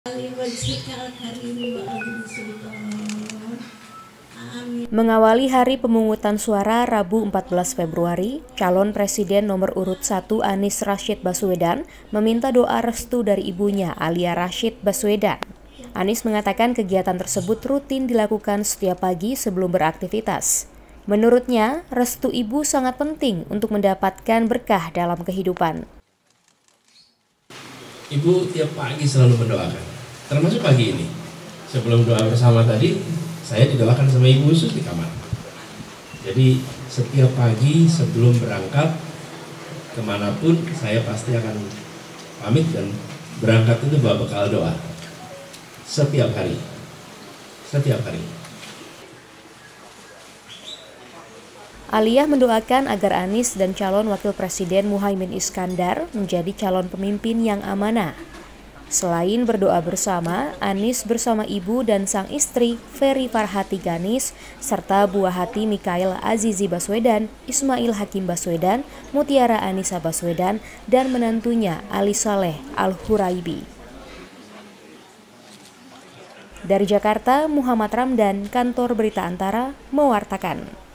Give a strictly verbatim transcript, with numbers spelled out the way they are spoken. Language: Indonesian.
Mengawali hari pemungutan suara Rabu empat belas Februari, calon presiden nomor urut satu Anies Rashid Baswedan meminta doa restu dari ibunya Alia Rashid Baswedan. Anies mengatakan kegiatan tersebut rutin dilakukan setiap pagi sebelum beraktivitas. Menurutnya, restu ibu sangat penting untuk mendapatkan berkah dalam kehidupan. Ibu tiap pagi selalu mendoakan, termasuk pagi ini. Sebelum doa bersama tadi, saya didoakan sama ibu khusus di kamar. Jadi setiap pagi sebelum berangkat kemanapun, saya pasti akan pamit dan berangkat itu bawa bekal doa. Setiap hari, setiap hari. Alia mendoakan agar Anies dan calon wakil presiden Muhaimin Iskandar menjadi calon pemimpin yang amanah. Selain berdoa bersama, Anies bersama ibu dan sang istri Ferry Farhati Ganis serta buah hati Mikael Azizi Baswedan, Ismail Hakim Baswedan, Mutiara Anissa Baswedan, dan menantunya Ali Saleh Al-Huraibi. Dari Jakarta, Muhammad Ramdan, Kantor Berita Antara, mewartakan.